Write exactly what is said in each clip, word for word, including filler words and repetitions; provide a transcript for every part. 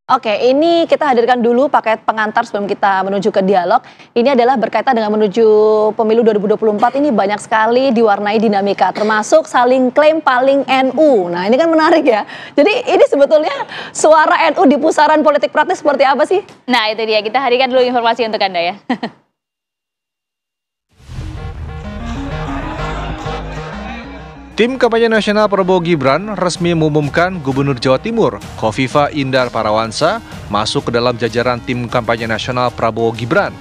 Oke, ini kita hadirkan dulu paket pengantar sebelum kita menuju ke dialog. Ini adalah berkaitan dengan menuju pemilu dua ribu dua puluh empat, ini banyak sekali diwarnai dinamika, termasuk saling klaim paling N U. Nah, ini kan menarik ya. Jadi ini sebetulnya suara N U di pusaran politik praktis seperti apa sih? Nah, itu dia. Kita hadirkan dulu informasi untuk Anda ya. Tim kampanye nasional Prabowo Gibran resmi mengumumkan Gubernur Jawa Timur, Khofifah Indar Parawansa, masuk ke dalam jajaran tim kampanye nasional Prabowo Gibran.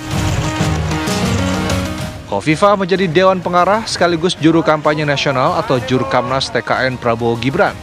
Khofifah menjadi Dewan Pengarah sekaligus juru kampanye nasional atau Jurkamnas T K N Prabowo Gibran.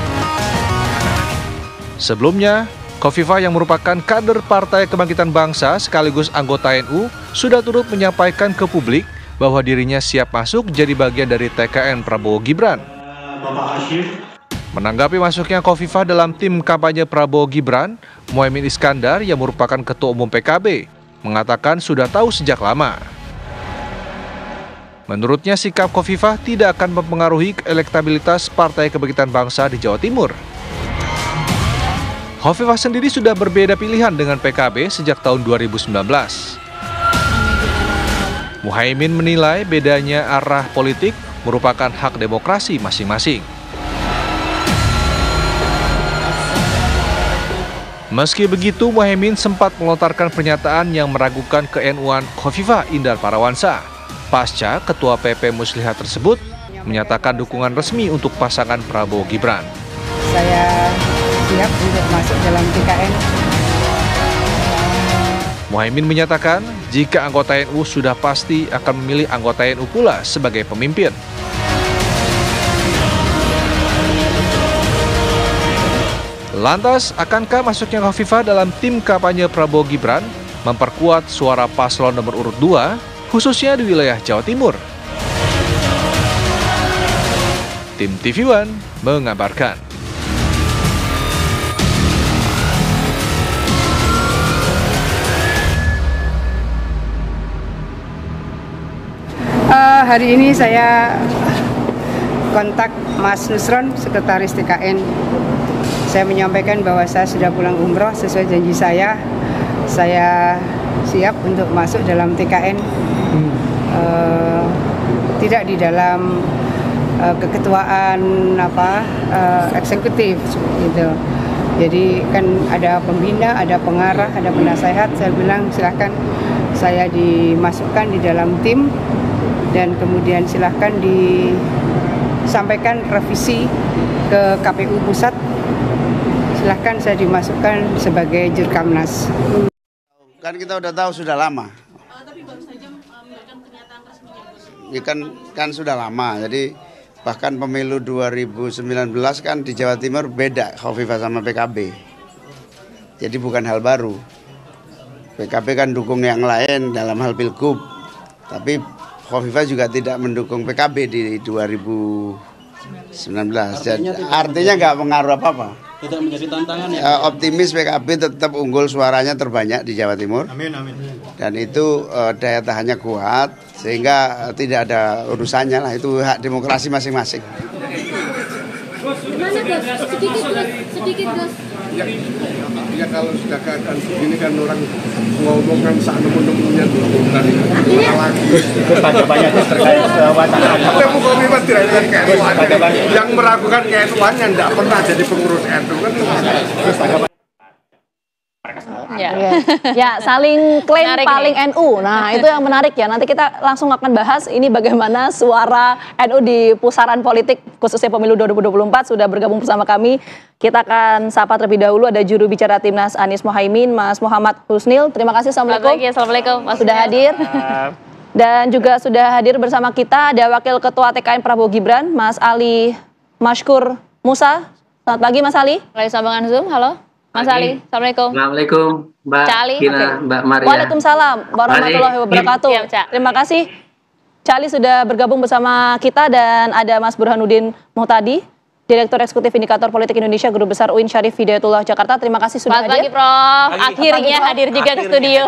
Sebelumnya, Khofifah yang merupakan kader Partai Kebangkitan Bangsa sekaligus anggota N U sudah turut menyampaikan ke publik bahwa dirinya siap masuk jadi bagian dari T K N Prabowo Gibran. Menanggapi masuknya Khofifah dalam tim kampanye Prabowo Gibran, Muhaimin Iskandar yang merupakan Ketua Umum P K B mengatakan sudah tahu sejak lama. Menurutnya sikap Khofifah tidak akan mempengaruhi elektabilitas Partai Kebangkitan Bangsa di Jawa Timur. Khofifah sendiri sudah berbeda pilihan dengan P K B sejak tahun dua ribu sembilan belas. Muhaimin menilai bedanya arah politik merupakan hak demokrasi masing-masing. Meski begitu, Muhaimin sempat melontarkan pernyataan yang meragukan ke N U-an Khofifah Indar Parawansa. Pasca Ketua P P Muslihat tersebut menyatakan dukungan resmi untuk pasangan Prabowo Gibran. Saya siap untuk masuk dalam T K N. Muhaimin menyatakan jika anggota N U sudah pasti akan memilih anggota N U pula sebagai pemimpin. Lantas, akankah masuknya Khofifah dalam tim kampanye Prabowo Gibran memperkuat suara paslon nomor urut dua, khususnya di wilayah Jawa Timur? Tim T V One mengabarkan. Uh, hari ini saya kontak Mas Nusron, Sekretaris T K N. Saya menyampaikan bahwa saya sudah pulang umroh sesuai janji saya. Saya siap untuk masuk dalam T K N. Uh, tidak di dalam uh, keketuaan apa uh, eksekutif gitu. Jadi kan ada pembina, ada pengarah, ada penasehat. Saya bilang silahkan saya dimasukkan di dalam tim. Dan kemudian silahkan disampaikan revisi ke K P U Pusat. Silahkan saya dimasukkan sebagai Jurkamnas. Kan kita udah tahu sudah lama. Uh, tapi baru saja memberikan pernyataan resminya, Gus. Ya kan, kan sudah lama. Jadi bahkan pemilu dua ribu sembilan belas kan di Jawa Timur beda Khofifah sama P K B. Jadi bukan hal baru. P K B kan dukung yang lain dalam hal pilgub. Tapi Khofifah juga tidak mendukung P K B di dua ribu sembilan belas. Artinya, Jadi, artinya nggak pengaruh apa-apa. Tidak menjadi tantangan ya? Uh, optimis P K B tetap unggul, suaranya terbanyak di Jawa Timur. Amin, amin. Dan itu uh, daya tahannya kuat, sehingga uh, tidak ada urusannya lah. Itu hak demokrasi masing-masing. Gimana Gus? Sedikit Gus, sedikit Gus. Ya, ya kalau sudah keadaan begini kan orang ngomongkan saat nemu-nemunya dulu tadi lagi. Tanggapannya terkait wacana. Temu Khofifah tidak dengan K N U-an. Yang meragukan K N U-an yang tidak pernah jadi pengurus N U kan. Ya. Ya, saling klaim Menarik paling nih. N U. Nah, itu yang menarik ya. Nanti kita langsung akan bahas ini bagaimana suara N U di pusaran politik khususnya pemilu dua ribu dua puluh empat sudah bergabung bersama kami. Kita akan sapa terlebih dahulu ada juru bicara Timnas Anies Muhaimin, Mas Muhammad Husnil. Terima kasih. Assalamualaikum. Selamat pagi, Assalamualaikum. Mas Sudah hadir. Dan juga sudah hadir bersama kita ada Wakil Ketua T K N Prabowo Gibran, Mas Ali Mashkur Musa. Selamat pagi, Mas Ali. Melalui sambungan Zoom, halo. Mas Ali, Assalamualaikum. Assalamualaikum, Mbak Cali. Gina, Okay. Mbak Maria. Waalaikumsalam warahmatullahi wabarakatuh. Siap, Cak. Terima kasih. Cali sudah bergabung bersama kita dan ada Mas Burhanuddin Muhtadi, Direktur Eksekutif Indikator Politik Indonesia, Guru Besar U I N Syarif Hidayatullah Jakarta. Terima kasih sudah Selamat hadir. pagi, Prof. Pagi. Akhirnya Pagi, Prof. hadir juga ke studio.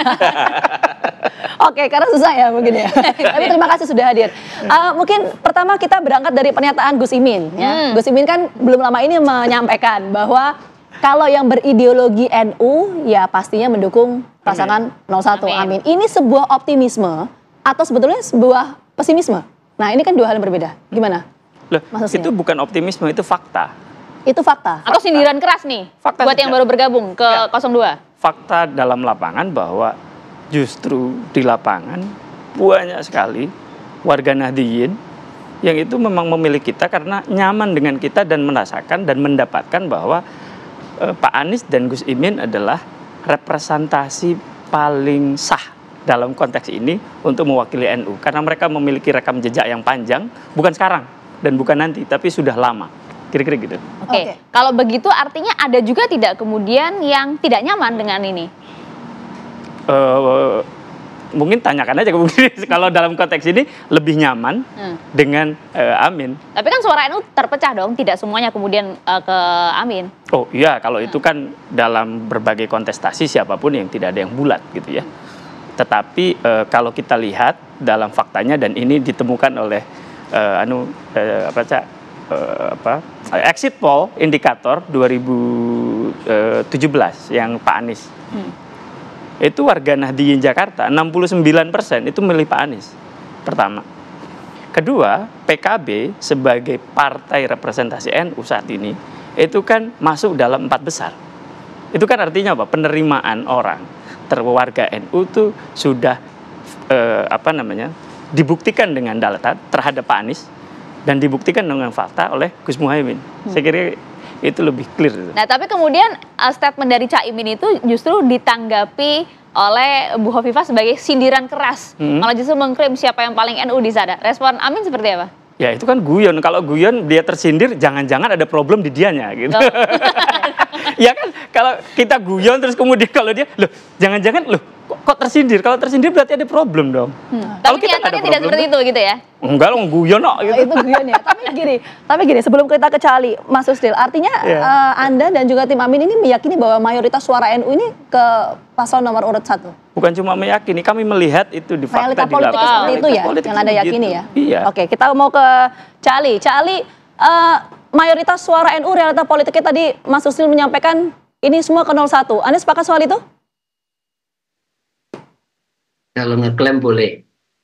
Oke, karena susah ya mungkin ya. Tapi terima kasih sudah hadir. Uh, mungkin pertama kita berangkat dari pernyataan Gus Imin. Ya. Hmm. Gus Imin kan belum lama ini menyampaikan bahwa Kalau yang berideologi N U ya pastinya mendukung pasangan nol satu. Amin. Amin. Ini sebuah optimisme atau sebetulnya sebuah pesimisme? Nah ini kan dua hal yang berbeda. Gimana? Loh, Maksudnya? itu bukan optimisme, itu fakta. Itu fakta. Atau sindiran keras nih Fakta buat yang saja. baru bergabung ke Ya. nol dua? Fakta dalam lapangan bahwa justru di lapangan banyak sekali warga Nahdliyin yang itu memang memilih kita karena nyaman dengan kita dan merasakan dan mendapatkan bahwa eh, Pak Anies dan Gus Imin adalah representasi paling sah dalam konteks ini untuk mewakili N U karena mereka memiliki rekam jejak yang panjang, bukan sekarang dan bukan nanti tapi sudah lama, kira-kira gitu. Oke, okay. Kalau begitu artinya ada juga tidak kemudian yang tidak nyaman dengan ini? Uh, mungkin tanyakan aja ke kalau dalam konteks ini lebih nyaman hmm. dengan uh, Amin. Tapi kan suara N U terpecah dong, tidak semuanya kemudian uh, ke Amin. Oh iya, kalau hmm. itu kan dalam berbagai kontestasi siapapun yang tidak ada yang bulat gitu ya. Tetapi uh, kalau kita lihat dalam faktanya dan ini ditemukan oleh uh, anu uh, apa cak uh, apa exit poll indikator dua ribu tujuh belas yang Pak Anies. Hmm. Itu warga Nahdliyin Jakarta enam puluh sembilan persen itu milih Pak Anies. Pertama. Kedua, P K B sebagai partai representasi N U saat ini itu kan masuk dalam empat besar. Itu kan artinya apa? Penerimaan orang terwarga N U itu sudah eh, apa namanya? dibuktikan dengan data terhadap Pak Anies dan dibuktikan dengan fakta oleh Gus Muhaimin. Hmm. Saya kira itu lebih clear. Nah, tapi kemudian uh, statement dari Caimin itu justru ditanggapi oleh Bu Hovifah sebagai sindiran keras. Hmm. Malah justru mengklaim siapa yang paling N U di sana. Respon Amin seperti apa? Ya itu kan guyon. Kalau guyon dia tersindir, jangan-jangan ada problem di dianya gitu. Oh. Ya kan, kalau kita guyon terus kemudian kalau dia, loh jangan-jangan loh kok, kok tersindir? Kalau tersindir berarti ada problem dong. Hmm. Kalau kita nyatanya tidak seperti itu gitu ya? Enggak loh, guyon kok. Gitu. Oh, itu guyon ya. Tapi gini, tapi gini sebelum kita ke Cali, Mas Husnil, artinya yeah. uh, Anda dan juga tim Amin ini meyakini bahwa mayoritas suara N U ini ke paslon nomor urut satu. Bukan cuma meyakini, kami melihat itu di fakta realita di politik lapangan. seperti itu ya, yang Anda yakini gitu. ya. Iya. Oke, kita mau ke Cali. Cali, uh, mayoritas suara N U realita politiknya tadi Mas Husnil menyampaikan ini semua ke nol satu. Anda sepakat soal itu? Kalau ngeklaim boleh.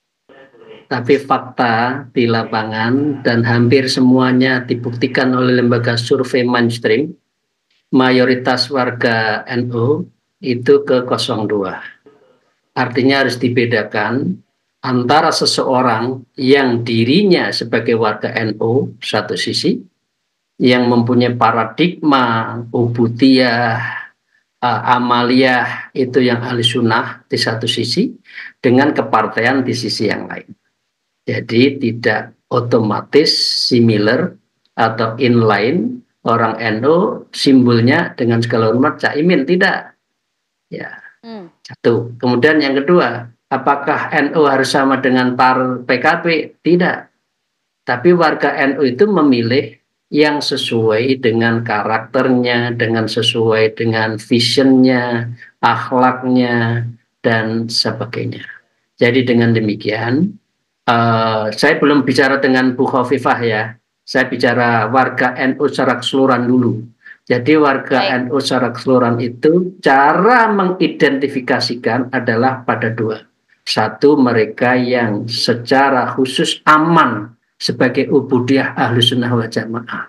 Tapi fakta di lapangan dan hampir semuanya dibuktikan oleh lembaga survei mainstream, mayoritas warga N U itu ke nol dua. Artinya harus dibedakan antara seseorang yang dirinya sebagai warga N U satu sisi, yang mempunyai paradigma ubudiyah, uh, amaliyah itu yang ahli sunnah di satu sisi, dengan kepartaian di sisi yang lain. Jadi tidak otomatis similar atau inline orang N U simbolnya dengan segala hormat Caimin, tidak. Ya, hmm. Satu. Kemudian yang kedua, apakah N U harus sama dengan par P K B? Tidak. Tapi warga N U itu memilih yang sesuai dengan karakternya, dengan sesuai dengan visionnya, akhlaknya, dan sebagainya. Jadi dengan demikian, uh, saya belum bicara dengan Bu Hovifah ya, saya bicara warga N U secara keseluruhan dulu. Jadi warga Baik. N U secara keseluruhan itu cara mengidentifikasikan adalah pada dua. Satu, mereka yang secara khusus aman sebagai ubudiyah ahlu sunnah wal jamaah.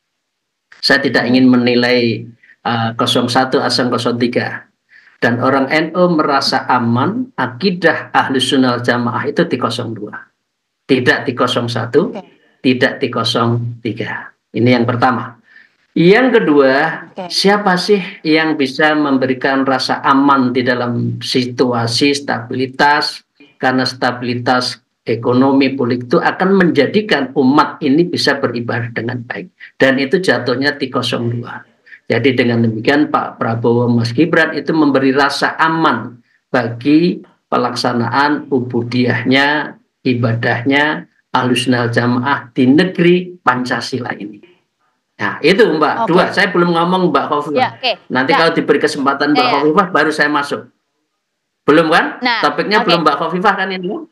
Saya tidak ingin menilai uh, nol satu asal nol tiga. Dan orang N U merasa aman akidah ahlu sunnah wal jamaah itu di nol dua. Tidak di nol satu, okay. Tidak di nol tiga. Ini yang pertama. Yang kedua, okay. Siapa sih yang bisa memberikan rasa aman di dalam situasi stabilitas? Karena stabilitas ekonomi politik itu akan menjadikan umat ini bisa beribadah dengan baik. Dan itu jatuhnya di nol dua. Jadi dengan demikian Pak Prabowo Mas Gibran itu memberi rasa aman bagi pelaksanaan ubudiyahnya, ibadahnya, Ahlus Sunnah Jamaah di negeri Pancasila ini. Nah itu Mbak, okay. Dua, saya belum ngomong Mbak Hovifah. Ya, okay. Nanti ya. Kalau diberi kesempatan Mbak ya, Hovifah baru saya masuk. Belum kan? Nah, topiknya okay. Belum Mbak Hovifah kan ini? Oh,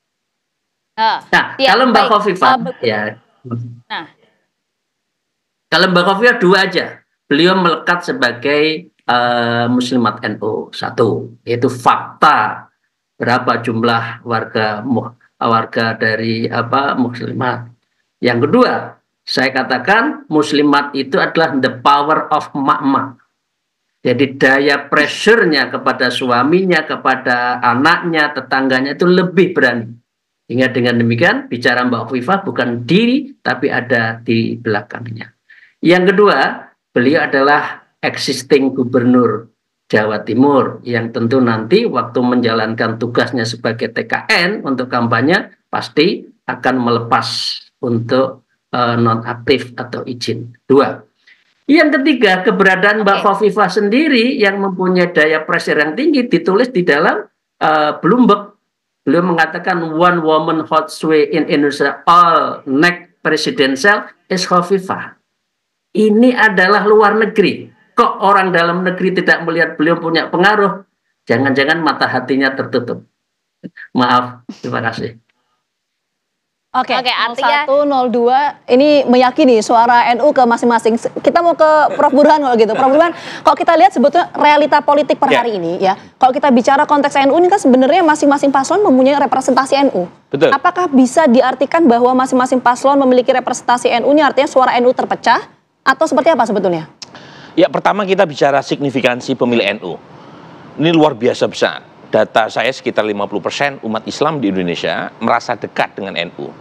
nah, ya, kalau Mbak Hovifah, uh, ya. Nah. Kalau Mbak Hovifah dua aja. beliau melekat sebagai uh, Muslimat N U. Satu, yaitu fakta berapa jumlah warga warga dari apa Muslimat. Yang kedua, saya katakan Muslimat itu adalah the power of mak-mak. Jadi daya pressure-nya kepada suaminya, kepada anaknya, tetangganya itu lebih berani. Hingga dengan demikian bicara Mbak Hovifah bukan diri, tapi ada di belakangnya. Yang kedua, beliau adalah existing gubernur Jawa Timur yang tentu nanti waktu menjalankan tugasnya sebagai T K N untuk kampanye pasti akan melepas untuk uh, nonaktif atau izin. Dua. Yang ketiga, keberadaan Mbak Hovifah sendiri yang mempunyai daya pressure yang tinggi ditulis di dalam uh, Bloomberg. Beliau mengatakan one woman hot sway in Indonesia all next presidential is Hovifah. Ini adalah luar negeri. Kok orang dalam negeri tidak melihat beliau punya pengaruh? Jangan-jangan mata hatinya tertutup. Maaf, terima kasih. Oke, Oke, nol artinya satu, nol dua ini meyakini suara N U ke masing-masing. Kita mau ke Prof Burhan kalau gitu. Prof Burhan, kalau kita lihat sebetulnya realita politik per hari ini ya, kalau kita bicara konteks N U ini kan sebenarnya masing-masing paslon mempunyai representasi N U. Betul. Apakah bisa diartikan bahwa masing-masing paslon memiliki representasi N U ini artinya suara N U terpecah atau seperti apa sebetulnya? Ya, pertama kita bicara signifikansi pemilih N U. Ini luar biasa besar. Data saya sekitar lima puluh persen umat Islam di Indonesia merasa dekat dengan N U.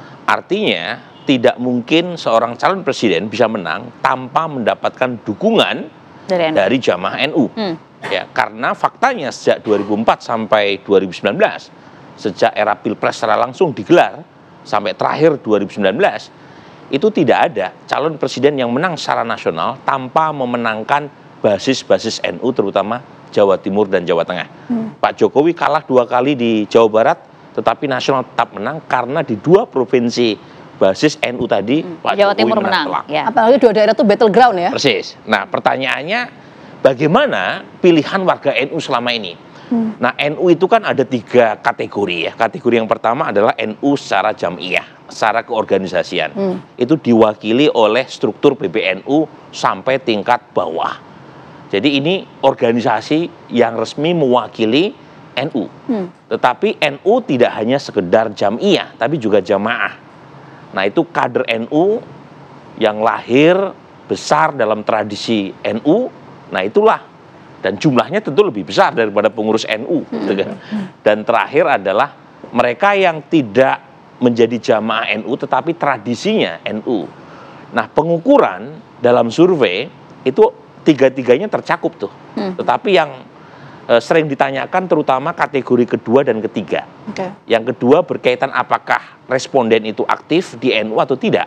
Artinya tidak mungkin seorang calon presiden bisa menang tanpa mendapatkan dukungan dari, dari jamaah N U. Hmm. Ya, karena faktanya sejak dua ribu empat sampai dua ribu sembilan belas, sejak era Pilpres secara langsung digelar sampai terakhir dua ribu sembilan belas, itu tidak ada calon presiden yang menang secara nasional tanpa memenangkan basis-basis N U terutama Jawa Timur dan Jawa Tengah. Hmm. Pak Jokowi kalah dua kali di Jawa Barat, tetapi nasional tetap menang karena di dua provinsi basis N U tadi, hmm. Pak Jawa Jokowi Timur menang. menang. Ya. Apalagi dua daerah itu battleground ya. Persis. Nah, pertanyaannya bagaimana pilihan warga N U selama ini? Hmm. Nah, N U itu kan ada tiga kategori ya. Kategori yang pertama adalah N U secara jam'iyah, secara keorganisasian. Hmm. Itu diwakili oleh struktur P B N U sampai tingkat bawah. Jadi ini organisasi yang resmi mewakili N U. Hmm. Tetapi N U tidak hanya sekedar jam'iyah, tapi juga jamaah. Nah, itu kader N U yang lahir besar dalam tradisi N U. Nah, itulah. Dan jumlahnya tentu lebih besar daripada pengurus N U. Hmm. Dan terakhir adalah mereka yang tidak menjadi jamaah N U, tetapi tradisinya N U. Nah, pengukuran dalam survei itu tiga-tiganya tercakup tuh. Hmm. Tetapi yang e, sering ditanyakan terutama kategori kedua dan ketiga. Okay. Yang kedua berkaitan apakah responden itu aktif di N U atau tidak.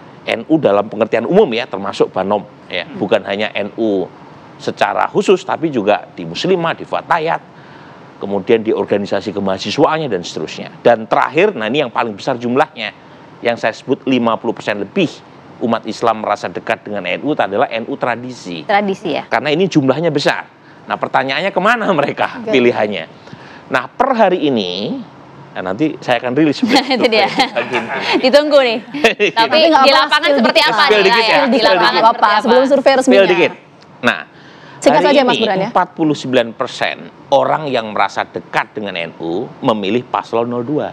N U dalam pengertian umum ya, termasuk Banom ya, hmm. bukan hanya N U secara khusus tapi juga di Muslimah, di Fatayat, kemudian di organisasi kemahasiswaannya dan seterusnya. Dan terakhir, nah ini yang paling besar jumlahnya, yang saya sebut lima puluh persen lebih umat Islam merasa dekat dengan N U adalah N U tradisi. Tradisi ya. Karena ini jumlahnya besar. Nah, pertanyaannya kemana mereka okay. pilihannya? Nah, per hari ini, nah nanti saya akan rilis. Itu dia. Ditunggu nih. Tapi di lapangan seperti apa nih? Ya. Di lapangan apa? Sebelum survei resminya. Dikit. Nah, singkat hari saja, ini Mas Burhan, ya? empat puluh sembilan persen orang yang merasa dekat dengan N U memilih paslon nol dua.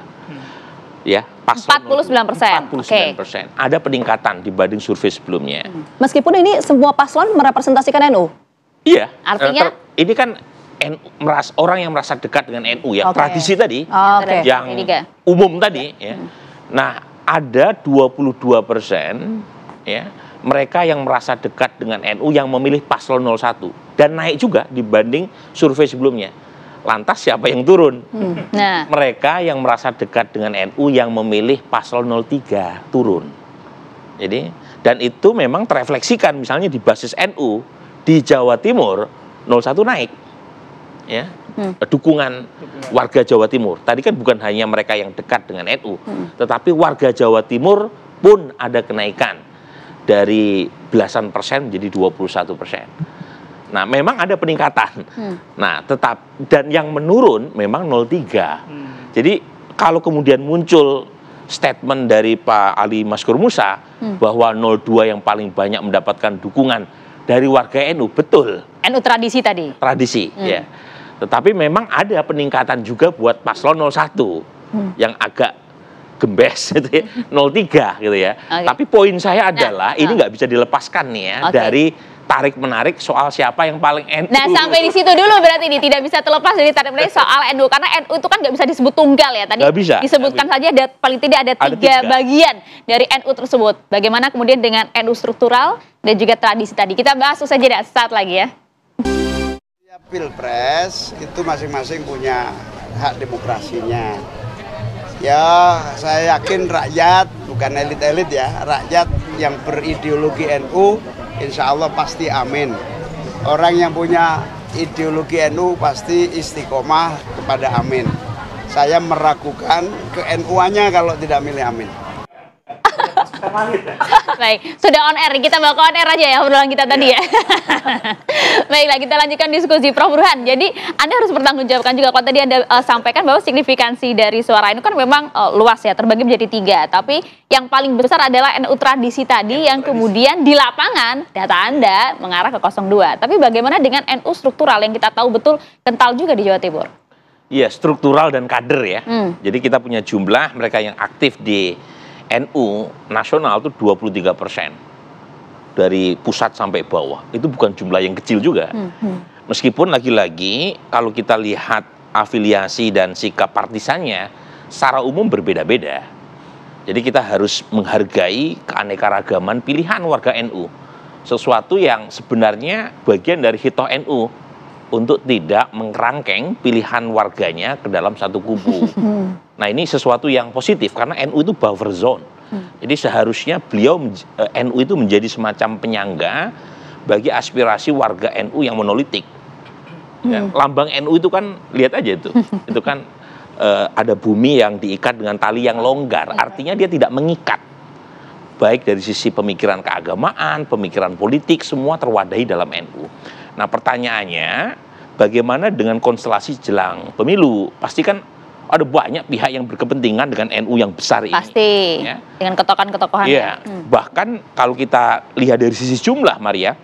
Ya, empat puluh sembilan persen. empat puluh sembilan persen. Okay. Ada peningkatan dibanding survei sebelumnya. Meskipun ini semua paslon merepresentasikan N U. Iya. Artinya ter, ini kan N U, meras, orang yang merasa dekat dengan N U yang okay. tradisi tadi, oh, okay. yang umum tadi ya. Hmm. Nah, ada dua puluh dua persen ya mereka yang merasa dekat dengan N U yang memilih paslon nol satu dan naik juga dibanding survei sebelumnya. Lantas siapa yang turun? Hmm. Nah, mereka yang merasa dekat dengan N U yang memilih paslon nol tiga turun. Jadi, dan itu memang terefleksikan misalnya di basis N U di Jawa Timur nol satu naik. Ya. Hmm. Dukungan warga Jawa Timur. Tadi kan bukan hanya mereka yang dekat dengan N U, hmm. tetapi warga Jawa Timur pun ada kenaikan dari belasan persen menjadi dua puluh satu persen. Nah, memang ada peningkatan. Hmm. Nah, tetap dan yang menurun memang nol tiga. Hmm. Jadi kalau kemudian muncul statement dari Pak Ali Maskur Musa hmm. bahwa nol dua yang paling banyak mendapatkan dukungan dari warga N U, betul. N U tradisi tadi. Tradisi, Hmm. ya. Tetapi memang ada peningkatan juga buat paslon nol satu hmm. yang agak gembes gitu ya, nol tiga gitu ya. Okay. Tapi poin saya adalah nah, ini nggak bisa dilepaskan nih ya okay. dari tarik menarik soal siapa yang paling N U. Nah sampai di situ dulu berarti ini tidak bisa terlepas dari tarik menarik soal N U karena N U itu kan nggak bisa disebut tunggal ya tadi bisa, disebutkan saja ada paling tidak ada, ada tiga, tiga bagian dari N U tersebut. Bagaimana kemudian dengan N U struktural dan juga tradisi tadi kita bahas usai jeda saat lagi ya. Pilpres itu masing-masing punya hak demokrasinya. Ya saya yakin rakyat bukan elit-elit ya, rakyat yang berideologi N U insya Allah pasti amin. Orang yang punya ideologi N U pasti istiqomah kepada amin. Saya meragukan ke N U-nya kalau tidak milih amin. Baik, sudah on air, kita bawa ke on air aja ya obrolan kita tadi ya. Baiklah, kita lanjutkan diskusi Prof Burhan. Jadi Anda harus bertanggungjawabkan juga kalau tadi Anda uh, sampaikan bahwa signifikansi dari suara N U kan memang uh, luas ya, terbagi menjadi tiga. Tapi yang paling besar adalah N U tradisi tadi yang kemudian di lapangan data Anda mengarah ke nol dua. Tapi bagaimana dengan N U struktural yang kita tahu betul kental juga di Jawa Timur? Iya, struktural dan kader ya. Hmm. Jadi kita punya jumlah mereka yang aktif di N U nasional itu dua puluh tiga persen dari pusat sampai bawah. Itu bukan jumlah yang kecil juga. Hmm. Meskipun lagi-lagi kalau kita lihat afiliasi dan sikap partisannya secara umum berbeda-beda. Jadi kita harus menghargai keanekaragaman pilihan warga N U. Sesuatu yang sebenarnya bagian dari hitoh N U untuk tidak mengerangkeng pilihan warganya ke dalam satu kubu. Nah ini sesuatu yang positif karena N U itu buffer zone. Jadi seharusnya beliau N U itu menjadi semacam penyangga bagi aspirasi warga N U yang monolitik. Ya, lambang N U itu kan lihat aja itu, itu kan uh, ada bumi yang diikat dengan tali yang longgar. Artinya dia tidak mengikat. Baik dari sisi pemikiran keagamaan, pemikiran politik, semua terwadahi dalam N U. Nah pertanyaannya, bagaimana dengan konstelasi jelang pemilu? Pasti kan ada banyak pihak yang berkepentingan dengan N U yang besar ini. Pasti, ya. Dengan ketokan-ketokohan. Iya, hmm. bahkan kalau kita lihat dari sisi jumlah, Maria,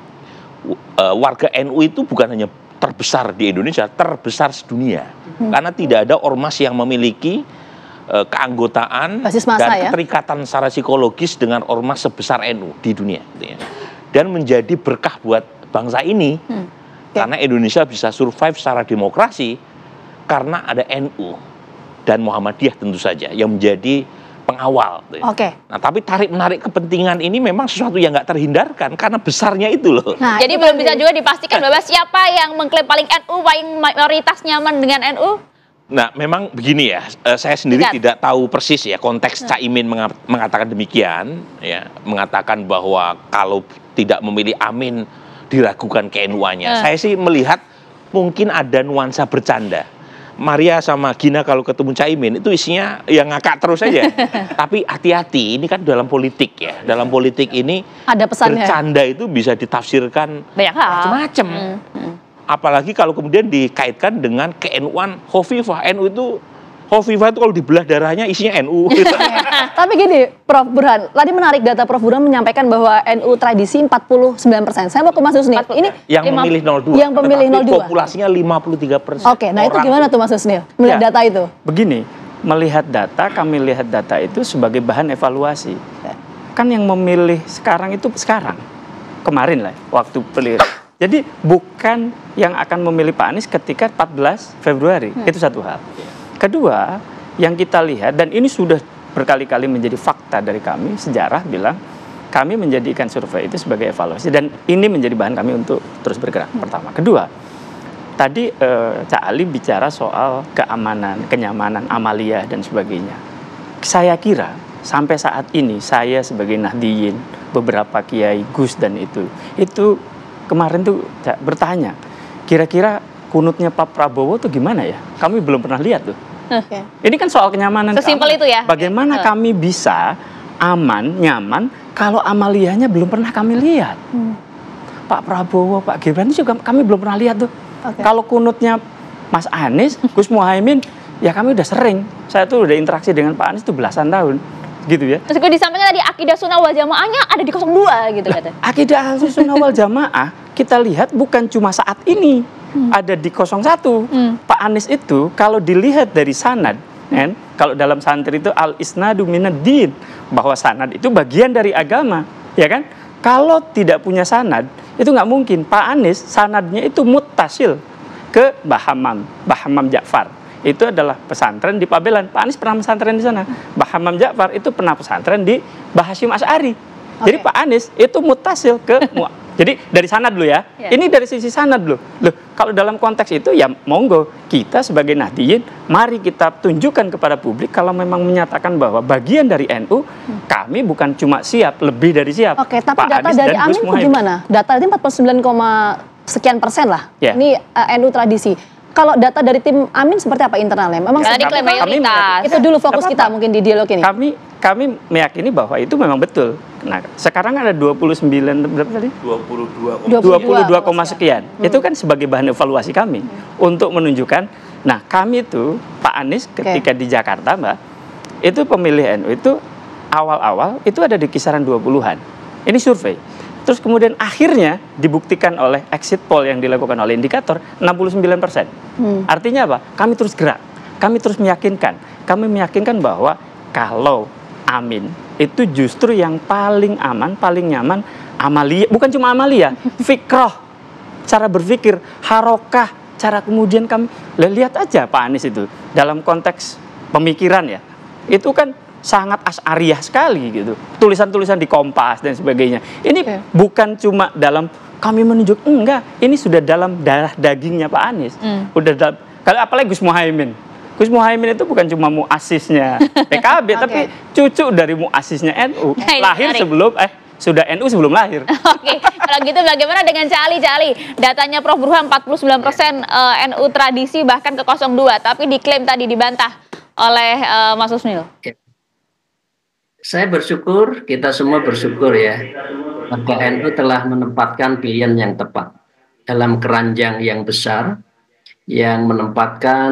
warga N U itu bukan hanya terbesar di Indonesia, terbesar sedunia. Hmm. Karena tidak ada ormas yang memiliki uh, keanggotaan basis massa, dan ya? keterikatan secara psikologis dengan ormas sebesar N U di dunia. Gitu ya. Dan menjadi berkah buat bangsa ini, hmm. okay. karena Indonesia bisa survive secara demokrasi karena ada N U dan Muhammadiyah tentu saja yang menjadi pengawal. Oke. Okay. Nah tapi tarik menarik kepentingan ini memang sesuatu yang nggak terhindarkan karena besarnya itu loh. Nah, jadi belum bisa juga dipastikan bahwa siapa yang mengklaim paling N U, paling mayoritas nyaman dengan N U? Nah memang begini ya, saya sendiri Lihat. tidak tahu persis ya konteks nah. Caimin mengatakan demikian, ya mengatakan bahwa kalau tidak memilih Amin diragukan ke N U-nya. Uh. Saya sih melihat mungkin ada nuansa bercanda. Maria sama Gina kalau ketemu Caimin itu isinya yang ngakak terus aja. Tapi hati-hati, ini kan dalam politik ya. Dalam politik ini ada pesannya. Bercanda itu bisa ditafsirkan macam-macam. Hmm. Hmm. Apalagi kalau kemudian dikaitkan dengan ke N U-an Hovifah. N U itu Hovifah itu kalau dibelah darahnya isinya N U. Gitu. Tapi gini, Prof Burhan, tadi menarik data Prof Burhan menyampaikan bahwa N U tradisi empat puluh sembilan persen. Saya mau ke Mas Husnil. Ini yang lima, memilih nol dua. Yang pemilih nol dua. Populasinya lima puluh tiga persen. Oke, nah itu gimana tuh Mas Husnil? Melihat ya, data itu? Begini, melihat data, kami lihat data itu sebagai bahan evaluasi. Kan yang memilih sekarang itu sekarang. Kemarin lah, waktu pilih. Jadi bukan yang akan memilih Pak Anies ketika empat belas Februari. Hmm. Itu satu hal. Kedua, yang kita lihat, dan ini sudah berkali-kali menjadi fakta dari kami, sejarah bilang, kami menjadikan survei itu sebagai evaluasi, dan ini menjadi bahan kami untuk terus bergerak, pertama. Kedua, tadi eh, Cak Ali bicara soal keamanan, kenyamanan, amaliyah, dan sebagainya. Saya kira, sampai saat ini, saya sebagai Nahdiyin, beberapa Kiai, Gus, dan itu, itu kemarin tuh Cak, bertanya, kira-kira kunutnya Pak Prabowo tuh gimana ya? Kami belum pernah lihat tuh. Okay. Ini kan soal kenyamanan. Sesimpel itu ya. Bagaimana okay. kami bisa aman, nyaman kalau amaliyahnya belum pernah kami lihat. Hmm. Pak Prabowo, Pak Gibran juga kami belum pernah lihat tuh. Okay. Kalau kunutnya Mas Anies, Gus Muhaimin, ya kami udah sering. Saya tuh udah interaksi dengan Pak Anies tuh belasan tahun. gitu ya. Terus gue disampaikan tadi akidah sunnah wal jamaahnya ada di nol dua gitu katanya. Akidah Ahlus Sunnah wal Jamaah kita lihat bukan cuma saat ini hmm. ada di nol satu. Hmm. Pak Anies itu kalau dilihat dari sanad, kan, kalau dalam santri itu al isnadu minad din, bahwa sanad itu bagian dari agama, ya kan? Kalau tidak punya sanad itu nggak mungkin. Pak Anies sanadnya itu muttasil ke Bahamam, Bahamam Ja'far. Itu adalah pesantren di Pabelan. Pak Anies pernah pesantren di sana. Bahamam Ja'far itu pernah pesantren di Bahasyim Asy'ari. Okay. Jadi Pak Anies itu muttasil ke jadi dari sanad dulu ya. Yeah. Ini dari sisi sanad dulu. Loh, kalau dalam konteks itu ya monggo kita sebagai Nahdliyin mari kita tunjukkan kepada publik kalau memang menyatakan bahwa bagian dari N U hmm. kami bukan cuma siap, lebih dari siap. Oke, tapi Pak data Anies dari Amin itu gimana? Data ini empat puluh sembilan, sekian persen lah. Yeah. Ini uh, N U tradisi. Kalau data dari tim Amin seperti apa internalnya? Memang tadi klaim mayoritas. Itu dulu fokus kita mungkin di dialog ini. Kami kami meyakini bahwa itu memang betul. Nah, sekarang ada dua puluh sembilan berapa tadi? dua puluh dua dua puluh dua, sekian. Hmm. Itu kan sebagai bahan evaluasi kami hmm. untuk menunjukkan. Nah, kami itu Pak Anies ketika okay. di Jakarta, Mbak, itu pemilih N U itu awal-awal itu ada di kisaran dua puluhan. Ini survei. Terus kemudian akhirnya dibuktikan oleh exit poll yang dilakukan oleh indikator enam puluh sembilan persen. Hmm. Artinya apa? Kami terus gerak, kami terus meyakinkan. Kami meyakinkan bahwa kalau Amin itu justru yang paling aman, paling nyaman amalia, bukan cuma amalia, fikroh, cara berpikir, harokah, cara kemudian kami lihat aja Pak Anies itu dalam konteks pemikiran ya, itu kan sangat asy'ariyah sekali gitu. Tulisan-tulisan di Kompas dan sebagainya. Ini okay. bukan cuma dalam kami menunjuk, enggak. Ini sudah dalam darah dagingnya Pak Anies. Mm. Udah dalam, kalau apalagi Gus Muhaimin. Gus Muhaimin itu bukan cuma muasisnya P K B, okay. tapi cucu dari muasisnya N U. Lahir sebelum eh sudah N U sebelum lahir. Oke, okay. Kalau gitu bagaimana dengan Cali? Cali, datanya Prof Burhan empat puluh sembilan persen N U tradisi bahkan ke nol dua, tapi diklaim tadi dibantah oleh uh, Mas Husnil. Okay. Saya bersyukur, kita semua bersyukur ya, warga N U telah menempatkan pilihan yang tepat dalam keranjang yang besar, yang menempatkan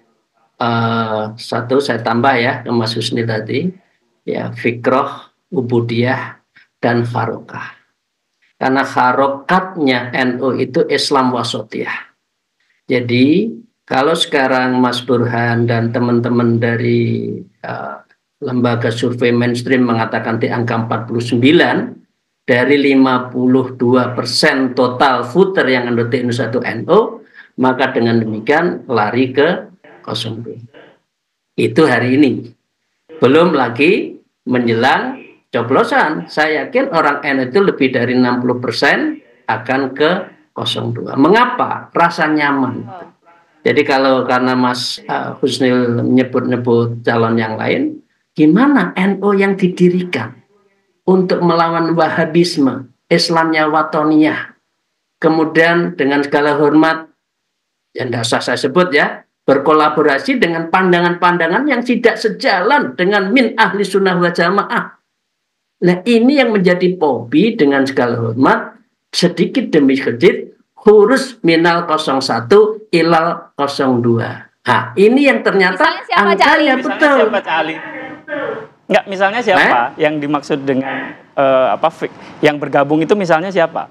uh, satu saya tambah ya ke Mas Husni tadi, ya fikroh, ubudiyah, dan harokah. Karena harokatnya N U itu Islam wasatiyah. Jadi kalau sekarang Mas Burhan dan teman-teman dari uh, lembaga survei mainstream mengatakan di angka empat puluh sembilan dari lima puluh dua persen total voter yang anggota N U satu N U, maka dengan demikian lari ke nol dua. Itu hari ini. Belum lagi menjelang coblosan. Saya yakin orang N U itu lebih dari enam puluh persen akan ke nol dua. Mengapa? Rasa nyaman. Jadi kalau karena Mas uh, Husnil menyebut-nyebut calon yang lain, gimana N U yang didirikan untuk melawan Wahabisme, Islamnya Watoniyah, kemudian dengan segala hormat, yang tidak usah saya sebut ya, berkolaborasi dengan pandangan-pandangan yang tidak sejalan dengan min ahli sunnah wa jamaah. Nah ini yang menjadi pobi dengan segala hormat, sedikit demi sedikit, hurus minal nol satu ilal nol dua. Nah ini yang ternyata angkanya betul. Enggak, misalnya siapa eh? yang dimaksud dengan uh, apa yang bergabung itu misalnya siapa?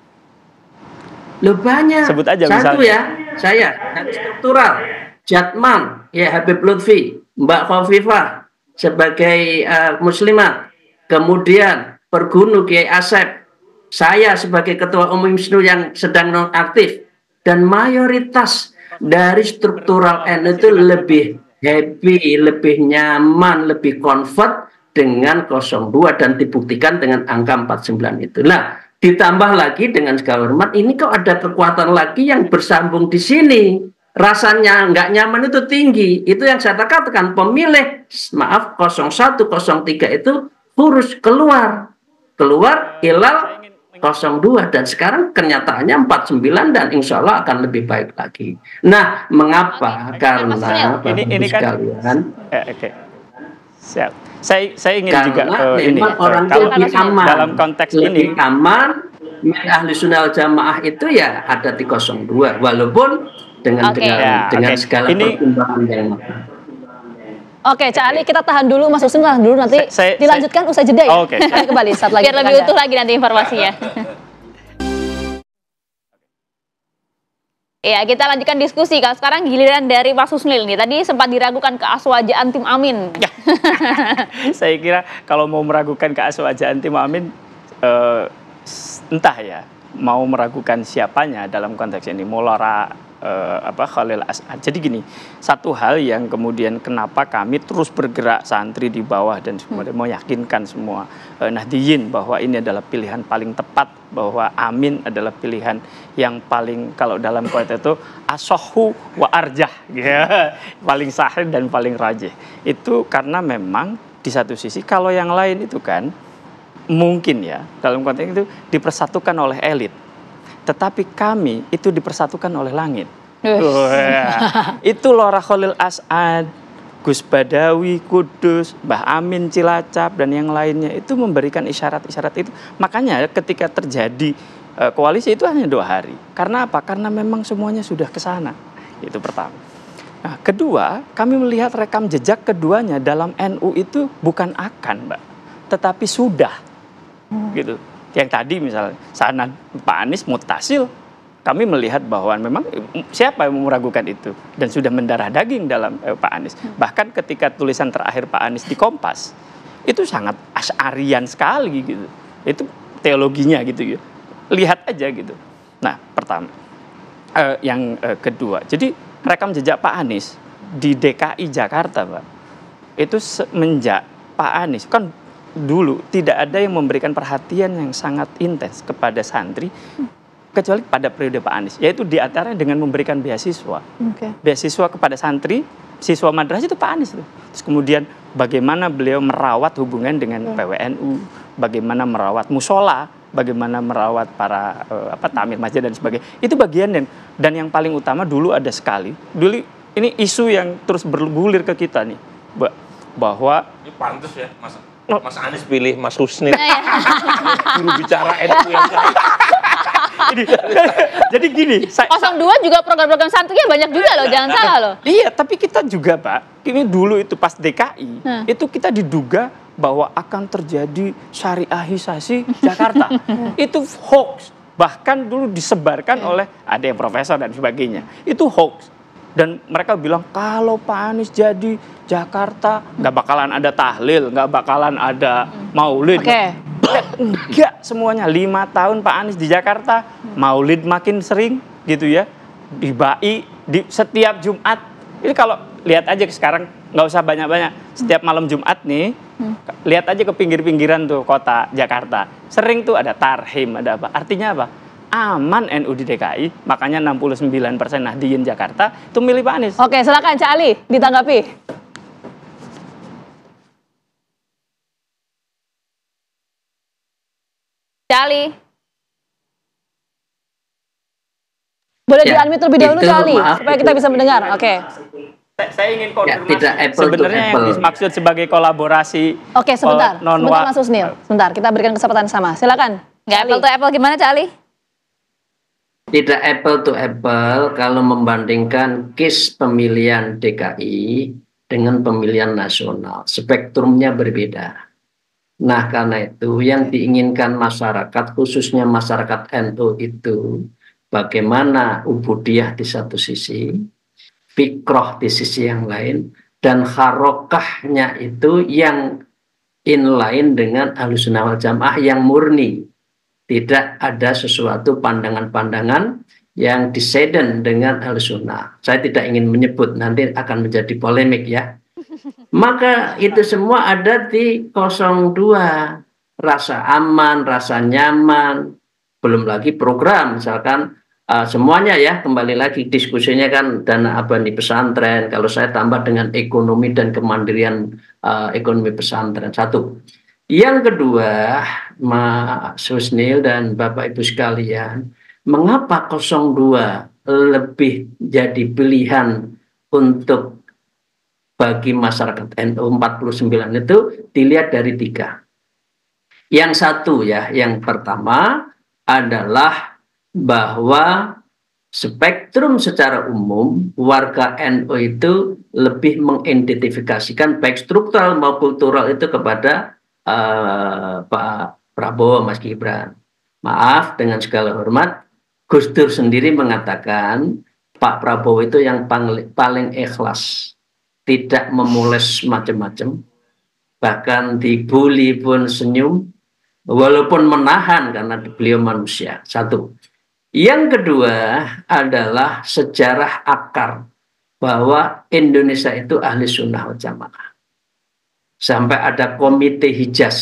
Loh banyak. Sebut aja Satu misalnya. ya, saya dari struktural, Jatman, ya Habib Lutfi, Mbak Khofifah sebagai uh, muslimat, kemudian Pergunu Kiai Asep, saya sebagai ketua umum Hizbut yang sedang nonaktif, dan mayoritas dari struktural N U itu lebih happy, lebih nyaman, lebih convert dengan nol dua dan dibuktikan dengan angka empat puluh sembilan itu. Nah, ditambah lagi dengan segala hormat, ini kok ada kekuatan lagi yang bersambung di sini. Rasanya nggak nyaman itu tinggi. Itu yang saya katakan, pemilih, maaf, nol satu, nol tiga itu harus keluar. Keluar, ilal nol dua, dan sekarang kenyataannya empat puluh sembilan dan insya Allah akan lebih baik lagi. Nah, mengapa? Oke, karena ini, ini kan sekalian, eh, oke. Siap. Saya saya ingin karena juga uh, ini orang kalau lebih aman, dalam konteks lebih ini aman min ahli sunnah wal jamaah itu ya ada di nol dua, walaupun dengan okay. dengan, ya, dengan okay. segala ini, pertimbangan yang Oke, Cak Ali, kita tahan dulu, Mas Husnul tahan dulu, nanti Saya- saya- dilanjutkan usai jeda ya. Oh, oke. Kami kembali saat lagi. Biar lebih utuh lagi nanti informasinya. Ya, kita lanjutkan diskusi. Kalau sekarang giliran dari Mas Husnil nih. Tadi sempat diragukan keaswajaan tim Amin. Ya. Saya kira kalau mau meragukan keaswajaan tim Amin, eh, entah ya, mau meragukan siapanya dalam konteks ini, Mulora eh, apa Khalil As'ad. Jadi gini, satu hal yang kemudian kenapa kami terus bergerak santri di bawah dan kemudian meyakinkan semua eh, Nahdiyin bahwa ini adalah pilihan paling tepat, bahwa Amin adalah pilihan yang paling, kalau dalam konteks itu asohu wa arjah, ya, paling sahih dan paling rajih. Itu karena memang di satu sisi kalau yang lain itu kan mungkin ya dalam konteks itu dipersatukan oleh elit, tetapi kami itu dipersatukan oleh langit. Wah, itu Lora Khalil As'ad, Gus Badawi, Kudus, Mbah Amin Cilacap dan yang lainnya itu memberikan isyarat-isyarat itu. Makanya ketika terjadi uh, koalisi itu hanya dua hari. Karena apa? Karena memang semuanya sudah ke sana. Itu pertama. Nah, kedua, kami melihat rekam jejak keduanya dalam N U itu bukan akan, Mbak, tetapi sudah. Hmm. Gitu. Yang tadi misalnya sanad Pak Anies mutasil, kami melihat bahwa memang siapa yang meragukan itu dan sudah mendarah daging dalam eh, Pak Anies. Bahkan ketika tulisan terakhir Pak Anies di Kompas itu sangat asy'arian sekali gitu. Itu teologinya gitu ya. Lihat aja gitu. Nah, pertama. Eh, yang eh, kedua, jadi rekam jejak Pak Anies di D K I Jakarta, Pak, itu semenjak Pak Anies kan dulu tidak ada yang memberikan perhatian yang sangat intens kepada santri kecuali pada periode Pak Anies, yaitu diantaranya dengan memberikan beasiswa, okay. beasiswa kepada santri, siswa madrasah itu Pak Anies tuh. Terus kemudian bagaimana beliau merawat hubungan dengan P W N U, bagaimana merawat musola, bagaimana merawat para uh, apa tamir masjid dan sebagainya. Itu bagian dan dan yang paling utama dulu ada sekali. Dulu ini isu yang terus bergulir ke kita nih, bahwa ini pantas ya, Mas. Mas Anies pilih Mas Husnil, juru bicara N U yang jadi, jadi gini, saya, nol dua juga program-program santrinya banyak juga loh, jangan salah loh. Iya, tapi kita juga Pak, ini dulu itu pas D K I, hmm. itu kita diduga bahwa akan terjadi syariahisasi Jakarta. Itu hoax, bahkan dulu disebarkan hmm. oleh ada yang profesor dan sebagainya. Itu hoax. Dan mereka bilang kalau Pak Anies jadi Jakarta nggak bakalan ada tahlil, nggak bakalan ada maulid. Okay. Enggak, semuanya lima tahun Pak Anies di Jakarta, maulid makin sering gitu ya, di B A I di setiap Jumat. Ini kalau lihat aja sekarang nggak usah banyak-banyak, setiap malam Jumat nih, lihat aja ke pinggir-pinggiran tuh kota Jakarta, sering tuh ada tarhim, ada apa? Artinya apa? Aman N U di D K I, makanya enam puluh sembilan persen Nahdiyin Jakarta itu milih Pak Anies. Oke, silakan Cak Ali ditanggapi. Cak Ali. Boleh Ya, di-unmute terlebih dahulu itu, Cak Ali, maaf, supaya itu. kita bisa mendengar. Oke. Saya, saya ingin konfirmasi. Ya, tidak apple to sebenarnya yang apple. dimaksud sebagai kolaborasi. Oke, sebentar. non Sebentar Mas Husnil. Sebentar, kita berikan kesempatan sama. Silakan. Nggak apple to apple gimana Cak Ali? Tidak apple to apple kalau membandingkan case pemilihan D K I dengan pemilihan nasional. Spektrumnya berbeda. Nah, karena itu yang diinginkan masyarakat, khususnya masyarakat N U itu, bagaimana ubudiyah di satu sisi, fikroh di sisi yang lain, dan harokahnya itu yang inline dengan Ahlussunnah wal Jamaah yang murni. Tidak ada sesuatu pandangan-pandangan yang diseden dengan Ahlussunnah. Saya tidak ingin menyebut, nanti akan menjadi polemik ya. Maka itu semua ada di nol dua. Rasa aman, rasa nyaman, belum lagi program, misalkan uh, semuanya ya, kembali lagi diskusinya kan dana abadi pesantren, kalau saya tambah dengan ekonomi dan kemandirian uh, ekonomi pesantren, satu. Yang kedua, Mas Husnil dan Bapak Ibu sekalian, mengapa nol dua lebih jadi pilihan untuk bagi masyarakat N U empat puluh sembilan itu dilihat dari tiga. Yang satu ya, yang pertama adalah bahwa spektrum secara umum warga N U itu lebih mengidentifikasikan baik struktural maupun kultural itu kepada uh, Pak Prabowo, Mas Gibran. Maaf, dengan segala hormat, Gus Dur sendiri mengatakan Pak Prabowo itu yang paling, paling ikhlas, tidak memules macam-macam, bahkan dibully pun senyum, walaupun menahan karena beliau manusia. Satu. Yang kedua adalah sejarah akar bahwa Indonesia itu ahli sunnah wal jamaah. Sampai ada komite Hijaz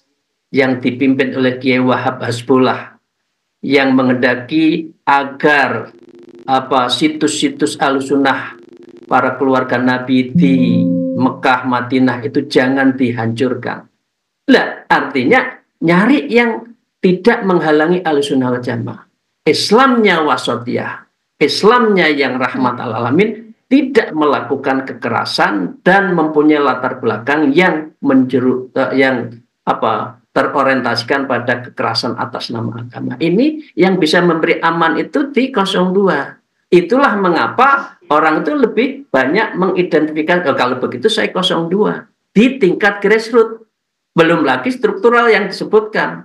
yang dipimpin oleh Kiai Wahab Hasbullah yang menghendaki agar apa situs-situs ahli sunnah para keluarga Nabi di Mekah, Madinah itu jangan dihancurkan. Lah, artinya nyari yang tidak menghalangi ahli sunnah wal jamaah. Islamnya wasatiyah, Islamnya yang rahmat alamin, tidak melakukan kekerasan dan mempunyai latar belakang yang menjeru, uh, yang apa terorientasikan pada kekerasan atas nama agama. Ini yang bisa memberi aman itu di nol dua. Itulah mengapa orang itu lebih banyak mengidentifikasi, oh, kalau begitu saya nol dua di tingkat grassroots. Belum lagi struktural yang disebutkan.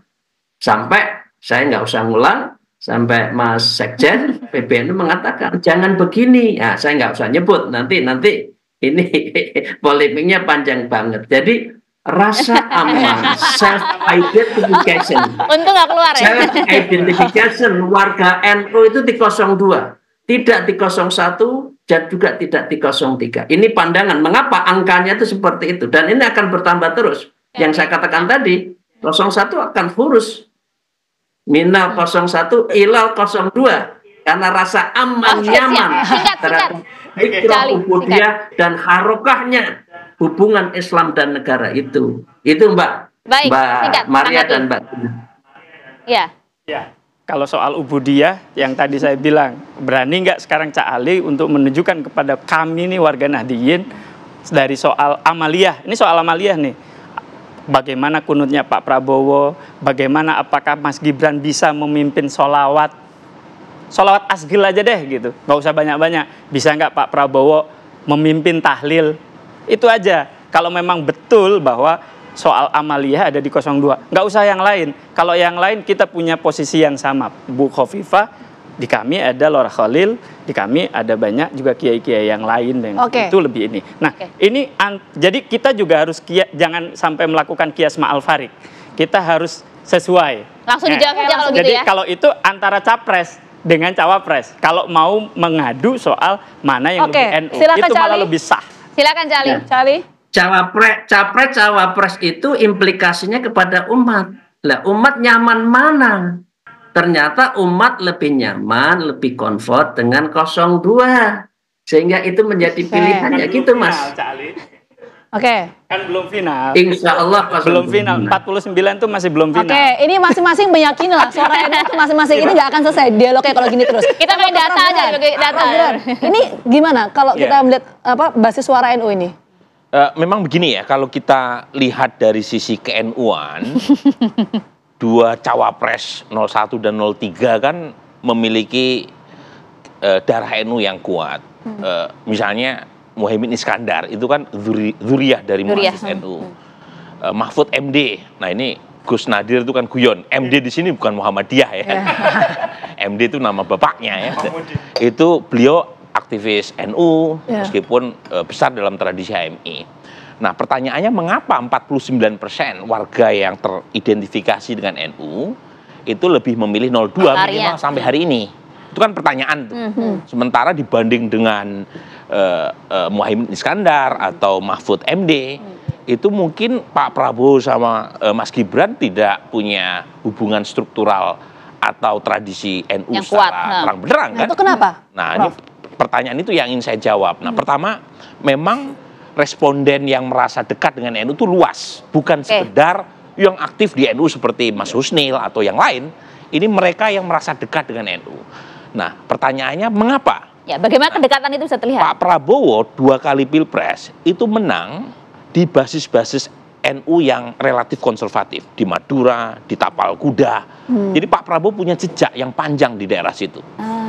Sampai saya nggak usah ngulang. Sampai Mas Sekjen P B N U mengatakan jangan begini, ya saya nggak usah nyebut nanti nanti ini polemiknya panjang banget. Jadi rasa aman, self identification, untung nggak keluar ya. Self identification warga N U itu di nol dua, tidak di nol satu dan juga tidak di nol tiga. Ini pandangan mengapa angkanya itu seperti itu dan ini akan bertambah terus. Yang saya katakan tadi nol satu akan hurus. Minal nol satu ilal nol dua karena rasa aman, oh, nyaman terhadap fikrah ubudiyah dan harokahnya hubungan Islam dan negara itu. Itu Mbak Baik, Mbak singkat, Maria dan Mbak. Ya. Ya. Kalau soal ubudiyah yang tadi saya bilang, berani nggak sekarang Cak Ali untuk menunjukkan kepada kami nih warga Nahdliyin dari soal amaliyah. Ini soal amaliyah nih. Bagaimana kunutnya Pak Prabowo, bagaimana apakah Mas Gibran bisa memimpin sholawat, sholawat asgil aja deh gitu, nggak usah banyak-banyak. Bisa nggak Pak Prabowo memimpin tahlil, itu aja. Kalau memang betul bahwa soal amaliyah ada di nol dua, nggak usah yang lain. Kalau yang lain kita punya posisi yang sama. Bu Khofifah, di kami ada Lora Khalil, di kami ada banyak juga kiai-kiai yang lain yang okay. itu lebih ini. Nah, okay. ini an, jadi kita juga harus kia, jangan sampai melakukan kias ma'al farik. Kita harus sesuai. Langsung nah, dijawab aja kalau jadi gitu ya. Kalau itu antara capres dengan cawapres. Kalau mau mengadu soal mana yang okay. lebih N U, Silakan, itu malah Cali. lebih sah. Silakan Cali. Ya. Cali. Cawapres, capres, cawapres itu implikasinya kepada umat. Lah, umat nyaman mana? Ternyata umat lebih nyaman, lebih komfort dengan nol dua. Sehingga itu menjadi pilihan ya gitu Mas. Oke. Okay. Kan belum final. Insya Allah belum final. empat puluh sembilan itu masih belum final. Oke, okay. Ini masing-masing meyakini lah suara N U itu masing-masing ini nggak akan selesai dialognya kalau gini terus. Kita main data aja, data. Ini gimana kalau Yeah. kita melihat apa basis suara N U ini? Uh, memang begini ya, kalau kita lihat dari sisi ke N U-an, dua cawapres nol satu dan nol tiga kan memiliki uh, darah N U yang kuat. Hmm. Uh, misalnya Muhaimin Iskandar itu kan zuri, zuriyah dari muassis N U. Hmm. Uh, Mahfud M D, nah ini Gus Nadir itu kan guyon. M D di sini bukan Muhammadiyah ya. Yeah. M D itu nama bapaknya ya. Itu beliau aktivis N U, yeah. meskipun uh, besar dalam tradisi H M I. Nah, pertanyaannya mengapa empat puluh sembilan persen warga yang teridentifikasi dengan N U itu lebih memilih nol dua minimal sampai hari ini? Itu kan pertanyaan tuh. Mm-hmm. Sementara dibanding dengan uh, uh, Muhaimin Iskandar atau Mahfud M D, mm. itu mungkin Pak Prabowo sama uh, Mas Gibran tidak punya hubungan struktural atau tradisi N U yang secara kuat, terang benderang kan? Nah, itu kenapa? Nah, Prof. ini pertanyaan itu yang ingin saya jawab. Nah, hmm. pertama, memang responden yang merasa dekat dengan N U itu luas. Bukan okay. sekedar yang aktif di N U seperti Mas Husnil atau yang lain. Ini mereka yang merasa dekat dengan N U. Nah, pertanyaannya mengapa? Ya, bagaimana kedekatan itu bisa terlihat? Pak Prabowo dua kali pilpres itu menang di basis-basis N U yang relatif konservatif. Di Madura, di Tapal Kuda. Hmm. Jadi Pak Prabowo punya jejak yang panjang di daerah situ. Ah.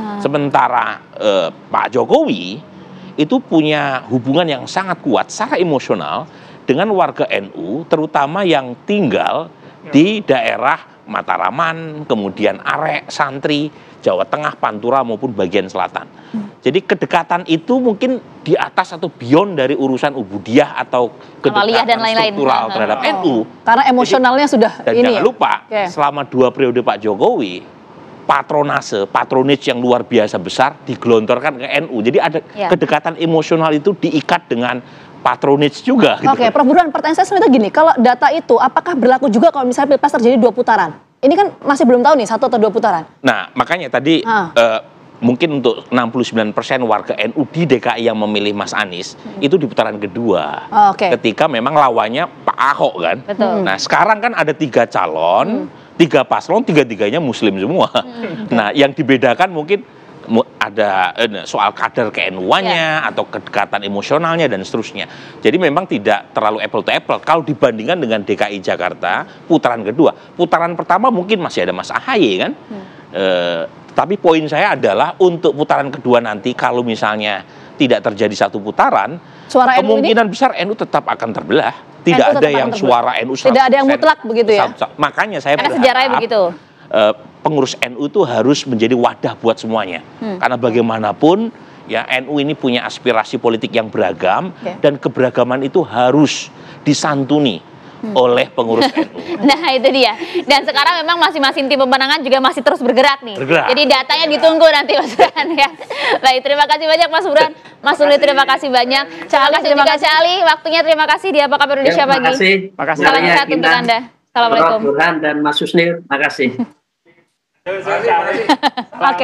Hmm. Sementara eh, Pak Jokowi itu punya hubungan yang sangat kuat secara emosional dengan warga N U, terutama yang tinggal di daerah Mataraman, kemudian Arek, Santri, Jawa Tengah, Pantura maupun bagian selatan. Hmm. Jadi kedekatan itu mungkin di atas atau beyond dari urusan ubudiyah atau kedekatan dan lain-lain struktural terhadap oh. N U. Karena emosionalnya Jadi, sudah dan ini jangan ya? lupa, okay. selama dua periode Pak Jokowi, patronase, patronage yang luar biasa besar digelontorkan ke N U. Jadi ada ya. kedekatan emosional itu diikat dengan patronage juga. Oke, okay, Prof Burhan, pertanyaan saya sebenarnya gini, kalau data itu apakah berlaku juga kalau misalnya Pilpres terjadi dua putaran? Ini kan masih belum tahu nih, satu atau dua putaran. Nah, makanya tadi ah. uh, mungkin untuk enam puluh sembilan persen warga N U di D K I yang memilih Mas Anies, hmm. itu di putaran kedua. Oh, okay. Ketika memang lawannya Pak Ahok kan. Betul. Nah, sekarang kan ada tiga calon, hmm. tiga paslon, tiga-tiganya Muslim semua. Hmm. Nah, yang dibedakan mungkin ada soal kadar ke N U-nya yeah. atau kedekatan emosionalnya dan seterusnya. Jadi memang tidak terlalu apple to apple kalau dibandingkan dengan D K I Jakarta putaran kedua. Putaran pertama mungkin masih ada Mas Ahaye kan. Hmm. E, tapi poin saya adalah untuk putaran kedua nanti kalau misalnya tidak terjadi satu putaran, suara kemungkinan N U ini? besar N U tetap akan terbelah. Tidak N U ada yang suara N U seratus persen. Tidak ada yang mutlak begitu ya. Makanya saya berharap sejarahnya begitu. Uh, pengurus N U itu harus menjadi wadah buat semuanya. Hmm. Karena bagaimanapun ya N U ini punya aspirasi politik yang beragam okay. dan keberagaman itu harus disantuni hmm. oleh pengurus N U. Nah, itu dia. Dan sekarang memang masing-masing tim pemenangan juga masih terus bergerak nih. Bergerak. Jadi datanya ditunggu nanti Mas Burhan ya. Baik, terima kasih banyak Mas Burhan. Mas Uli terima kasih banyak. Terima kasih juga Cali. Waktunya terima kasih di Apa Kabar Indonesia ya, Pagi. Makasih. Makasih. Salam sehat untuk Anda. Assalamualaikum. Burhan dan Mas Husnil, makasih. Oke.